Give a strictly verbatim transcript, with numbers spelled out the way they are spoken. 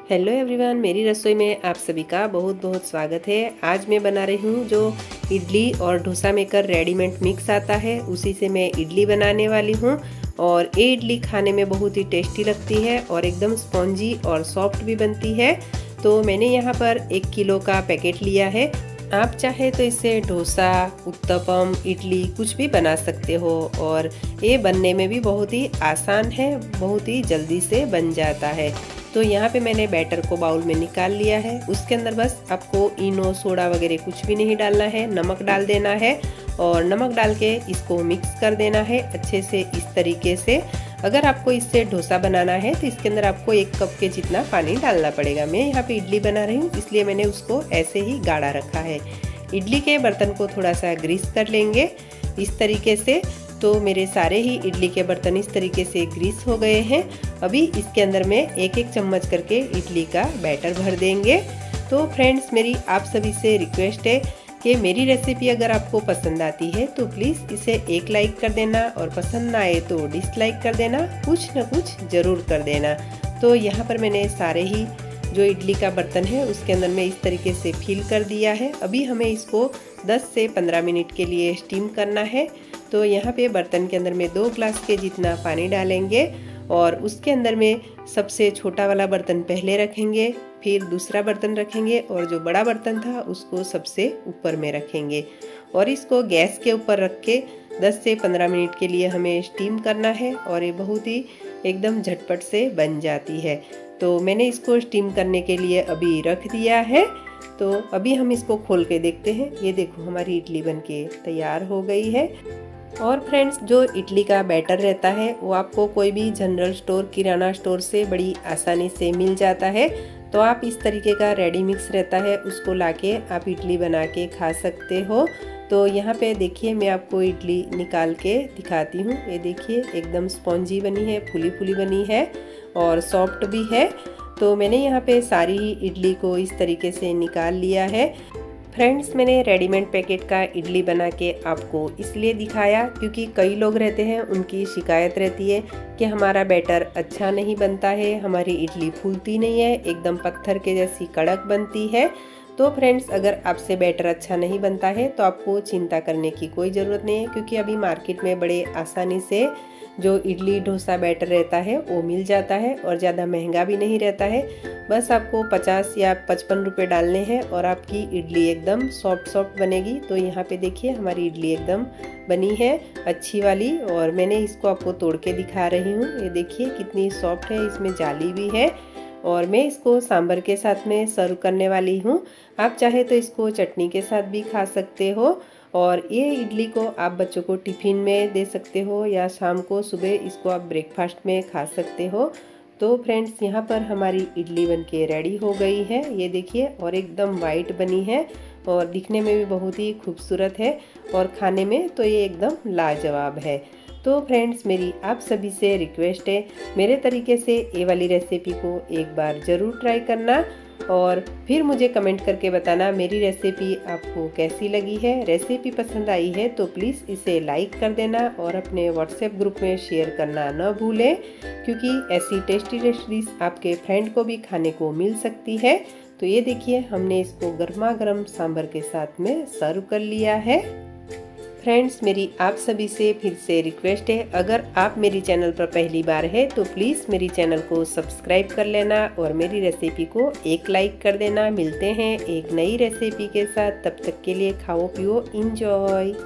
Hello everyone, मेरी रसोई में आप सभी का बहुत बहुत स्वागत है। आज मैं बना रही हूँ जो इडली और डोसा मेकर रेडीमेड मिक्स आता है, उसी से मैं इडली बनाने वाली हूँ। और ये इडली खाने में बहुत ही टेस्टी लगती है और एकदम स्पॉन्जी और सॉफ्ट भी बनती है। तो मैंने यहाँ पर एक किलो का पैकेट लिया है। आप चाहे तो इससे डोसा, उत्तपम, इडली कुछ भी बना सकते हो और ये बनने में भी बहुत ही आसान है, बहुत ही जल्दी से बन जाता है। तो यहाँ पे मैंने बैटर को बाउल में निकाल लिया है। उसके अंदर बस आपको इनो, सोडा वगैरह कुछ भी नहीं डालना है, नमक डाल देना है और नमक डाल के इसको मिक्स कर देना है अच्छे से इस तरीके से। अगर आपको इससे डोसा बनाना है तो इसके अंदर आपको एक कप के जितना पानी डालना पड़ेगा। मैं यहाँ पे इडली बना रही हूँ इसलिए मैंने उसको ऐसे ही गाढ़ा रखा है। इडली के बर्तन को थोड़ा सा ग्रीस कर लेंगे इस तरीके से। तो मेरे सारे ही इडली के बर्तन इस तरीके से ग्रीस हो गए हैं। अभी इसके अंदर में एक एक चम्मच करके इडली का बैटर भर देंगे। तो फ्रेंड्स, मेरी आप सभी से रिक्वेस्ट है कि मेरी रेसिपी अगर आपको पसंद आती है तो प्लीज़ इसे एक लाइक कर देना और पसंद ना आए तो डिसलाइक कर देना, कुछ न कुछ ज़रूर कर देना। तो यहाँ पर मैंने सारे ही जो इडली का बर्तन है उसके अंदर में इस तरीके से फिल कर दिया है। अभी हमें इसको दस से पंद्रह मिनट के लिए स्टीम करना है। तो यहाँ पे बर्तन के अंदर में दो ग्लास के जितना पानी डालेंगे और उसके अंदर में सबसे छोटा वाला बर्तन पहले रखेंगे, फिर दूसरा बर्तन रखेंगे और जो बड़ा बर्तन था उसको सबसे ऊपर में रखेंगे और इसको गैस के ऊपर रख के दस से पंद्रह मिनट के लिए हमें स्टीम करना है और ये बहुत ही एकदम झटपट से बन जाती है। तो मैंने इसको स्टीम करने के लिए अभी रख दिया है। तो अभी हम इसको खोल के देखते हैं। ये देखो, हमारी इडली बनके तैयार हो गई है। और फ्रेंड्स, जो इडली का बैटर रहता है वो आपको कोई भी जनरल स्टोर, किराना स्टोर से बड़ी आसानी से मिल जाता है। तो आप इस तरीके का रेडी मिक्स रहता है उसको लाके आप इडली बना के खा सकते हो। तो यहाँ पे देखिए, मैं आपको इडली निकाल के दिखाती हूँ। ये देखिए, एकदम स्पॉन्जी बनी है, फुली फुली बनी है और सॉफ्ट भी है। तो मैंने यहाँ पे सारी ही इडली को इस तरीके से निकाल लिया है। फ्रेंड्स, मैंने रेडीमेड पैकेट का इडली बना के आपको इसलिए दिखाया क्योंकि कई लोग रहते हैं, उनकी शिकायत रहती है कि हमारा बैटर अच्छा नहीं बनता है, हमारी इडली फूलती नहीं है, एकदम पत्थर के जैसी कड़क बनती है। तो फ्रेंड्स, अगर आपसे बैटर अच्छा नहीं बनता है तो आपको चिंता करने की कोई ज़रूरत नहीं है, क्योंकि अभी मार्केट में बड़े आसानी से जो इडली डोसा बैटर रहता है वो मिल जाता है और ज़्यादा महंगा भी नहीं रहता है। बस आपको पचास या पचपन रुपये डालने हैं और आपकी इडली एकदम सॉफ्ट सॉफ्ट बनेगी। तो यहाँ पे देखिए, हमारी इडली एकदम बनी है अच्छी वाली और मैंने इसको आपको तोड़ के दिखा रही हूँ। ये देखिए कितनी सॉफ्ट है, इसमें जाली भी है। और मैं इसको सांभर के साथ में सर्व करने वाली हूँ। आप चाहे तो इसको चटनी के साथ भी खा सकते हो और ये इडली को आप बच्चों को टिफ़िन में दे सकते हो या शाम को, सुबह इसको आप ब्रेकफास्ट में खा सकते हो। तो फ्रेंड्स, यहाँ पर हमारी इडली बनके रेडी हो गई है। ये देखिए, और एकदम वाइट बनी है और दिखने में भी बहुत ही खूबसूरत है और खाने में तो ये एकदम लाजवाब है। तो फ्रेंड्स, मेरी आप सभी से रिक्वेस्ट है, मेरे तरीके से ये वाली रेसिपी को एक बार ज़रूर ट्राई करना और फिर मुझे कमेंट करके बताना मेरी रेसिपी आपको कैसी लगी है। रेसिपी पसंद आई है तो प्लीज़ इसे लाइक कर देना और अपने व्हाट्सएप ग्रुप में शेयर करना न भूलें, क्योंकि ऐसी टेस्टी टेस्टी डिश आपके फ्रेंड को भी खाने को मिल सकती है। तो ये देखिए, हमने इसको गर्मा गर्म सांभर के साथ में सर्व कर लिया है। फ्रेंड्स, मेरी आप सभी से फिर से रिक्वेस्ट है, अगर आप मेरी चैनल पर पहली बार है तो प्लीज़ मेरी चैनल को सब्सक्राइब कर लेना और मेरी रेसिपी को एक लाइक कर देना। मिलते हैं एक नई रेसिपी के साथ, तब तक के लिए खाओ पियो, इंजॉय।